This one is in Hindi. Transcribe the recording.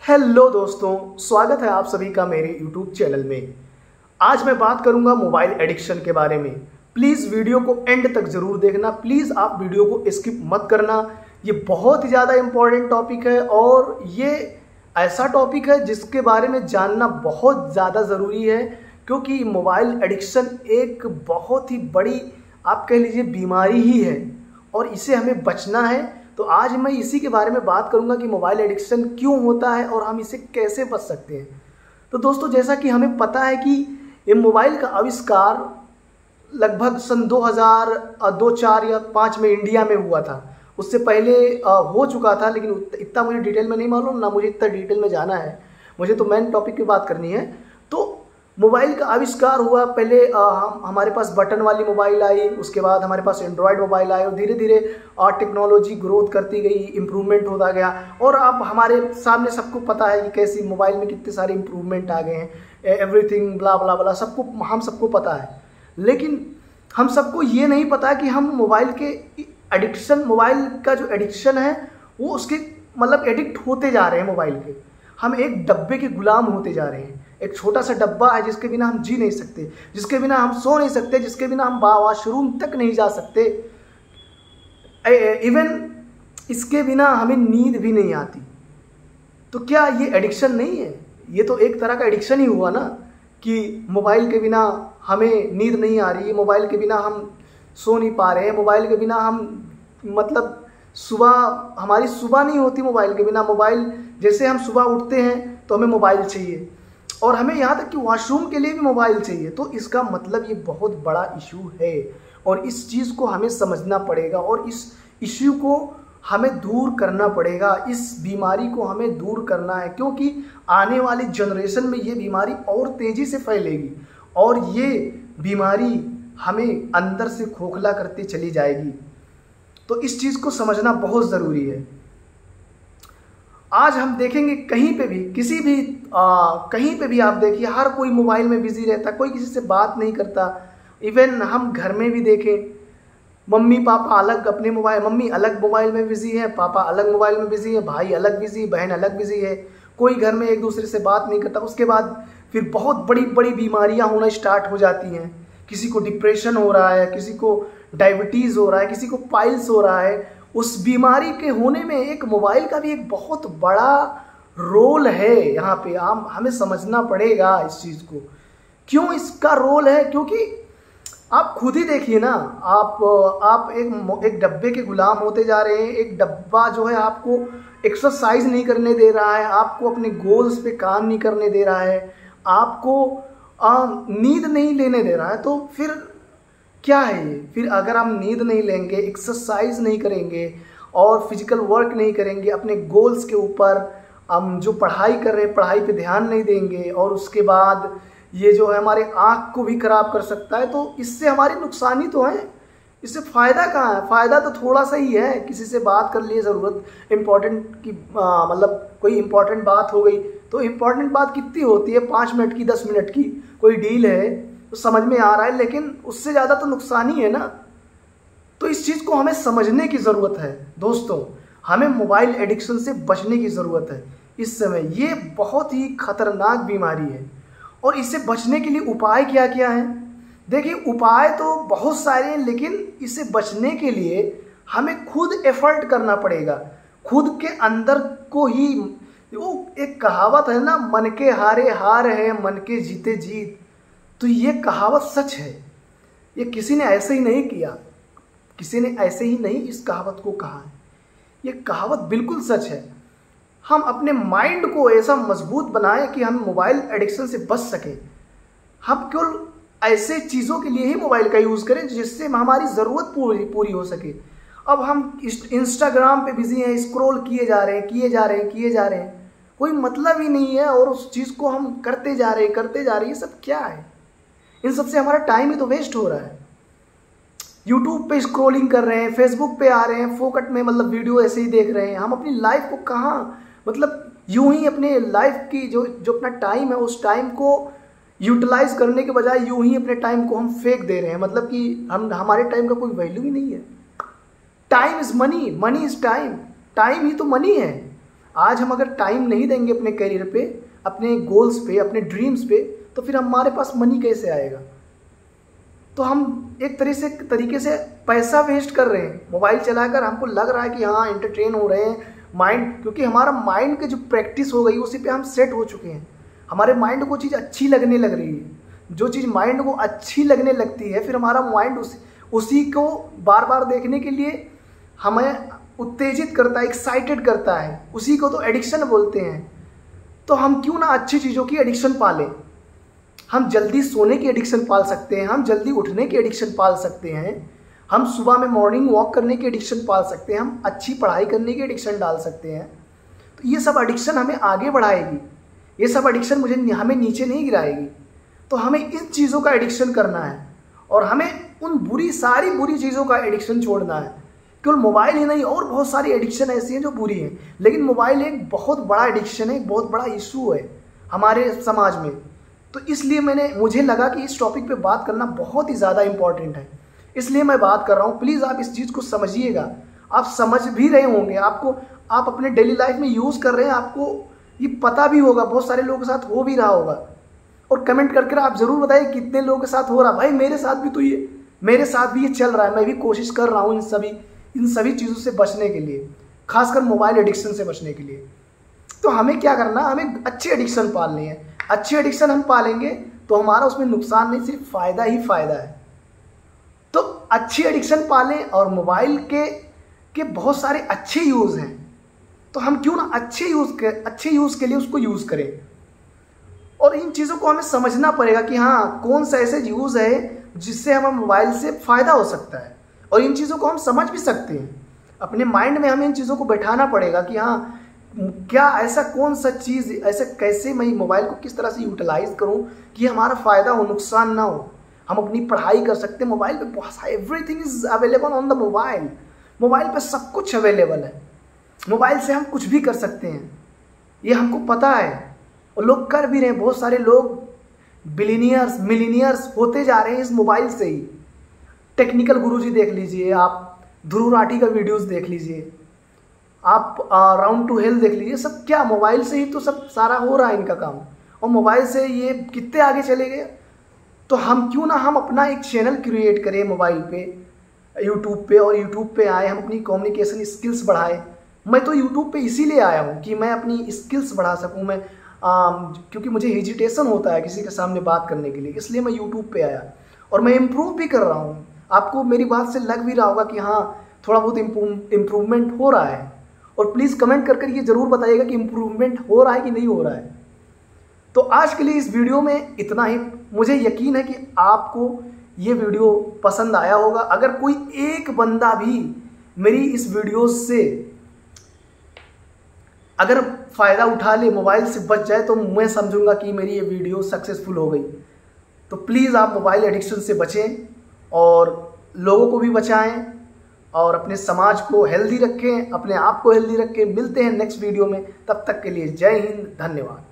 हेलो दोस्तों, स्वागत है आप सभी का मेरे YouTube चैनल में। आज मैं बात करूंगा मोबाइल एडिक्शन के बारे में। प्लीज़ वीडियो को एंड तक ज़रूर देखना। प्लीज़ आप वीडियो को स्किप मत करना। ये बहुत ही ज़्यादा इम्पोर्टेंट टॉपिक है और ये ऐसा टॉपिक है जिसके बारे में जानना बहुत ज़्यादा ज़रूरी है, क्योंकि मोबाइल एडिक्शन एक बहुत ही बड़ी आप कह लीजिए बीमारी ही है और इसे हमें बचना है। तो आज मैं इसी के बारे में बात करूंगा कि मोबाइल एडिक्शन क्यों होता है और हम इसे कैसे बच सकते हैं। तो दोस्तों, जैसा कि हमें पता है कि ये मोबाइल का आविष्कार लगभग सन 2002-4 या 5 में इंडिया में हुआ था। उससे पहले हो चुका था, लेकिन इतना मुझे डिटेल में नहीं मालूम, ना मुझे इतना डिटेल में जाना है। मुझे तो मेन टॉपिक की बात करनी है। तो मोबाइल का आविष्कार हुआ, पहले हमारे पास बटन वाली मोबाइल आई, उसके बाद हमारे पास एंड्रॉयड मोबाइल आए और धीरे धीरे टेक्नोलॉजी ग्रोथ करती गई, इम्प्रूवमेंट होता गया। और अब हमारे सामने सबको पता है कि कैसी मोबाइल में कितने सारे इम्प्रूवमेंट आ गए हैं, एवरीथिंग ब्ला ब्ला ब्ला, हम सबको पता है। लेकिन हम सबको ये नहीं पता कि हम मोबाइल का जो एडिक्शन है वो उसके मतलब एडिक्ट होते जा रहे हैं मोबाइल के। हम एक डब्बे के गुलाम होते जा रहे हैं। एक छोटा सा डब्बा है जिसके बिना हम जी नहीं सकते, जिसके बिना हम सो नहीं सकते, जिसके बिना हम वॉशरूम तक नहीं जा सकते, इवन इसके बिना हमें नींद भी नहीं आती। तो क्या ये एडिक्शन नहीं है? ये तो एक तरह का एडिक्शन ही हुआ ना, कि मोबाइल के बिना हमें नींद नहीं आ रही है, मोबाइल के बिना हम सो नहीं पा रहे हैं, मोबाइल के बिना हम मतलब हमारी सुबह नहीं होती मोबाइल के बिना। मोबाइल जैसे हम सुबह उठते हैं तो हमें मोबाइल चाहिए और हमें यहाँ तक कि वॉशरूम के लिए भी मोबाइल चाहिए। तो इसका मतलब ये बहुत बड़ा इशू है और इस चीज़ को हमें समझना पड़ेगा और इस इशू को हमें दूर करना पड़ेगा। इस बीमारी को हमें दूर करना है, क्योंकि आने वाली जनरेशन में ये बीमारी और तेज़ी से फैलेगी और ये बीमारी हमें अंदर से खोखला करती चली जाएगी। तो इस चीज़ को समझना बहुत ज़रूरी है। आज हम देखेंगे कहीं पे भी कहीं पे भी आप देखिए, हर कोई मोबाइल में बिजी रहता, कोई किसी से बात नहीं करता। इवन हम घर में भी देखें, मम्मी पापा अलग अपने मोबाइल, मम्मी अलग मोबाइल में बिजी है, पापा अलग मोबाइल में बिजी है, भाई अलग बिजी, बहन अलग बिजी है, कोई घर में एक दूसरे से बात नहीं करता। उसके बाद फिर बहुत बड़ी बड़ी बीमारियां होना स्टार्ट हो जाती हैं। किसी को डिप्रेशन हो रहा है, किसी को डायबिटीज़ हो रहा है, किसी को पाइल्स हो रहा है। उस बीमारी के होने में एक मोबाइल का भी एक बहुत बड़ा रोल है। यहाँ पे हमें समझना पड़ेगा इस चीज़ को, क्यों इसका रोल है। क्योंकि आप खुद ही देखिए ना, आप एक डब्बे के गुलाम होते जा रहे हैं। एक डब्बा जो है आपको एक्सरसाइज नहीं करने दे रहा है, आपको अपने गोल्स पे काम नहीं करने दे रहा है, आपको नींद नहीं लेने दे रहा है। तो फिर क्या है ये? फिर अगर हम नींद नहीं लेंगे, एक्सरसाइज नहीं करेंगे और फिजिकल वर्क नहीं करेंगे, अपने गोल्स के ऊपर हम जो पढ़ाई कर रहे हैं पढ़ाई पे ध्यान नहीं देंगे, और उसके बाद ये जो है हमारे आँख को भी खराब कर सकता है। तो इससे हमारी नुकसान ही तो है, इससे फ़ायदा कहाँ है? फ़ायदा तो थोड़ा सा ही है। किसी से बात कर लिए, ज़रूरत इम्पोर्टेंट की मतलब कोई इम्पोर्टेंट बात हो गई, तो इम्पोर्टेंट बात कितनी होती है? 5 मिनट की, 10 मिनट की। कोई डील है तो समझ में आ रहा है, लेकिन उससे ज़्यादा तो नुकसान ही है ना। तो इस चीज़ को हमें समझने की ज़रूरत है दोस्तों। हमें मोबाइल एडिक्शन से बचने की ज़रूरत है इस समय। ये बहुत ही खतरनाक बीमारी है और इससे बचने के लिए उपाय क्या क्या हैं? देखिए, उपाय तो बहुत सारे हैं, लेकिन इससे बचने के लिए हमें खुद एफर्ट करना पड़ेगा। खुद के अंदर को ही, वो एक कहावत है ना, मन के हारे हार है, मन के जीते जीत। तो ये कहावत सच है। ये किसी ने ऐसे ही नहीं किया, किसी ने ऐसे ही नहीं इस कहावत को कहा है। ये कहावत बिल्कुल सच है। हम अपने माइंड को ऐसा मजबूत बनाएं कि हम मोबाइल एडिक्शन से बच सकें। हम केवल ऐसे चीज़ों के लिए ही मोबाइल का यूज़ करें जिससे हमारी ज़रूरत पूरी हो सके। अब हम इंस्टाग्राम पे बिजी हैं, स्क्रॉल किए जा रहे हैं, कोई मतलब ही नहीं है और उस चीज़ को हम करते जा रहे हैं। ये सब क्या है? इन सबसे हमारा टाइम ही तो वेस्ट हो रहा है। यूट्यूब पे स्क्रॉलिंग कर रहे हैं, फेसबुक पे आ रहे हैं, फोकट में मतलब वीडियो ऐसे ही देख रहे हैं। हम अपनी लाइफ को कहाँ मतलब यूं ही अपने लाइफ की जो अपना टाइम है उस टाइम को यूटिलाइज करने के बजाय यूं ही अपने टाइम को हम फेंक दे रहे हैं। मतलब कि हमारे टाइम का कोई वैल्यू ही नहीं है। Time is money, money is time, time ही तो मनी है। आज हम अगर टाइम नहीं देंगे अपने करियर पे, अपने गोल्स पे, अपने ड्रीम्स पे, तो फिर हमारे पास मनी कैसे आएगा? तो हम एक तरीके से पैसा वेस्ट कर रहे हैं मोबाइल चलाकर। हमको लग रहा है कि हाँ एंटरटेन हो रहे हैं माइंड, क्योंकि हमारा माइंड की जो प्रैक्टिस हो गई उसी पे हम सेट हो चुके हैं। हमारे माइंड को चीज़ अच्छी लगने लग रही है, जो चीज़ माइंड को अच्छी लगने लगती है फिर हमारा माइंड उसी को बार बार देखने के लिए हमें उत्तेजित करता है, एक्साइटेड करता है। उसी को तो एडिक्शन बोलते हैं। तो हम क्यों ना अच्छी चीज़ों की एडिक्शन पालें। हम जल्दी सोने की एडिक्शन पाल सकते हैं, हम जल्दी उठने की एडिक्शन पाल सकते हैं, हम सुबह में मॉर्निंग वॉक करने की एडिक्शन पाल सकते हैं, हम अच्छी पढ़ाई करने की एडिक्शन डाल सकते हैं। तो ये सब एडिक्शन हमें आगे बढ़ाएगी, ये सब एडिक्शन हमें नीचे नहीं गिराएगी। तो हमें इन चीज़ों का एडिक्शन करना है और हमें उन सारी बुरी चीज़ों का एडिक्शन छोड़ना है। केवल मोबाइल ही नहीं, और बहुत सारी एडिक्शन ऐसी हैं जो बुरी हैं, लेकिन मोबाइल एक बहुत बड़ा एडिक्शन है, एक बहुत बड़ा इशू है हमारे समाज में। तो इसलिए मुझे लगा कि इस टॉपिक पे बात करना बहुत ही ज़्यादा इम्पॉर्टेंट है, इसलिए मैं बात कर रहा हूँ। प्लीज़ आप इस चीज़ को समझिएगा। आप समझ भी रहे होंगे, आप अपने डेली लाइफ में यूज़ कर रहे हैं, आपको ये पता भी होगा, बहुत सारे लोगों के साथ हो भी रहा होगा। और कमेंट करके आप ज़रूर बताइए कितने लोगों के साथ हो रहा। भाई मेरे साथ भी ये चल रहा है, मैं भी कोशिश कर रहा हूँ इन सभी चीज़ों से बचने के लिए, खासकर मोबाइल एडिक्शन से बचने के लिए। तो हमें क्या करना, हमें अच्छी एडिक्शन पालनी है। अच्छी एडिक्शन हम पालेंगे तो हमारा उसमें नुकसान नहीं, सिर्फ फ़ायदा ही फ़ायदा है। तो अच्छी एडिक्शन पालें, और मोबाइल के बहुत सारे अच्छे यूज़ हैं, तो हम क्यों ना अच्छे यूज़ के लिए उसको यूज़ करें। और इन चीज़ों को हमें समझना पड़ेगा कि हाँ कौन सा ऐसे यूज़ है जिससे हमें मोबाइल से फ़ायदा हो सकता है, और इन चीज़ों को हम समझ भी सकते हैं। अपने माइंड में हमें इन चीज़ों को बैठाना पड़ेगा कि हाँ क्या ऐसा कौन सा चीज़, ऐसे कैसे मैं मोबाइल को किस तरह से यूटिलाइज करूँ कि हमारा फ़ायदा हो, नुकसान ना हो। हम अपनी पढ़ाई कर सकते हैं मोबाइल पे, बहुत सारा everything is available on the mobile. Mobile पे सब कुछ अवेलेबल है, मोबाइल से हम कुछ भी कर सकते हैं, ये हमको पता है और लोग कर भी रहे हैं। बहुत सारे लोग बिलियनियर्स मिलीनियर्स होते जा रहे हैं इस मोबाइल से ही। टेक्निकल गुरुजी देख लीजिए, आप ध्रुव राठी का वीडियोस देख लीजिए, आप राउंड टू हेल्थ देख लीजिए, सब क्या मोबाइल से ही तो सब सारा हो रहा है इनका काम, और मोबाइल से ये कितने आगे चले गए। तो हम क्यों ना हम अपना एक चैनल क्रिएट करें मोबाइल पे, यूट्यूब पे, और यूट्यूब पे आए हम अपनी कम्युनिकेशन स्किल्स बढ़ाएं। मैं तो यूट्यूब पे इसीलिए आया हूँ कि मैं अपनी स्किल्स बढ़ा सकूँ। मैं क्योंकि मुझे हेजिटेशन होता है किसी के सामने बात करने के लिए, इसलिए मैं यूट्यूब पे आया और मैं इम्प्रूव भी कर रहा हूँ। आपको मेरी बात से लग भी रहा होगा कि हाँ थोड़ा बहुत इम्प्रूवमेंट हो रहा है, और प्लीज़ कमेंट कर ये ज़रूर बताइएगा कि इम्प्रूवमेंट हो रहा है कि नहीं हो रहा है। तो आज के लिए इस वीडियो में इतना ही। मुझे यकीन है कि आपको ये वीडियो पसंद आया होगा। अगर कोई एक बंदा भी मेरी इस वीडियो से अगर फ़ायदा उठा ले, मोबाइल से बच जाए, तो मैं समझूंगा कि मेरी ये वीडियो सक्सेसफुल हो गई। तो प्लीज़ आप मोबाइल एडिक्शन से बचें और लोगों को भी बचाएं, और अपने समाज को हेल्दी रखें, अपने आप को हेल्दी रखें। मिलते हैं नेक्स्ट वीडियो में, तब तक के लिए जय हिंद, धन्यवाद।